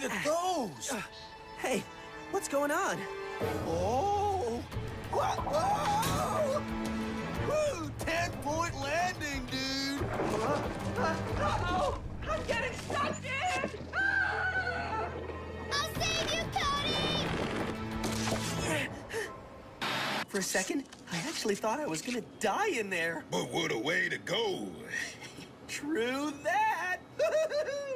Look at those! Hey, what's going on? Oh! What? Whoa! Woo! 10-point landing, dude! Uh-oh! I'm getting sucked in! Ah! I'll save you, Cody! For a second, I actually thought I was gonna die in there. But what a way to go. True that!